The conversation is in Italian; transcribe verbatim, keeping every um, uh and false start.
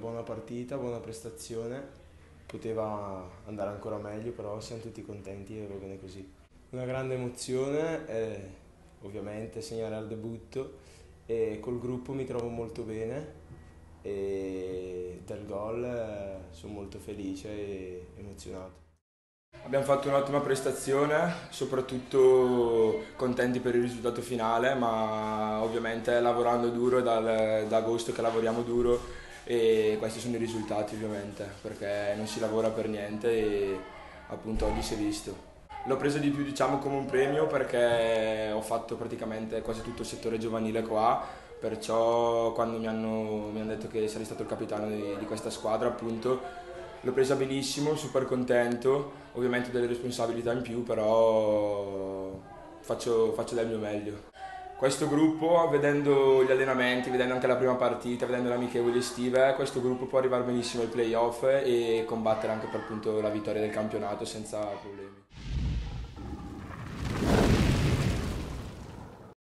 buona partita, buona prestazione, poteva andare ancora meglio, però siamo tutti contenti e va bene così. Una grande emozione, eh, ovviamente segnare al debutto, e col gruppo mi trovo molto bene e del gol eh, sono molto felice e emozionato. Abbiamo fatto un'ottima prestazione, soprattutto contenti per il risultato finale, ma ovviamente lavorando duro dal, da agosto che lavoriamo duro e questi sono i risultati ovviamente, perché non si lavora per niente e appunto oggi si è visto. L'ho preso di più diciamo come un premio perché ho fatto praticamente quasi tutto il settore giovanile qua, perciò quando mi hanno, mi hanno detto che sarei stato il capitano di, di questa squadra appunto l'ho presa benissimo, super contento, ovviamente delle responsabilità in più, però faccio, faccio del mio meglio. Questo gruppo, vedendo gli allenamenti, vedendo anche la prima partita, vedendo le amichevoli estive, questo gruppo può arrivare benissimo ai playoff e combattere anche per appunto la vittoria del campionato senza problemi.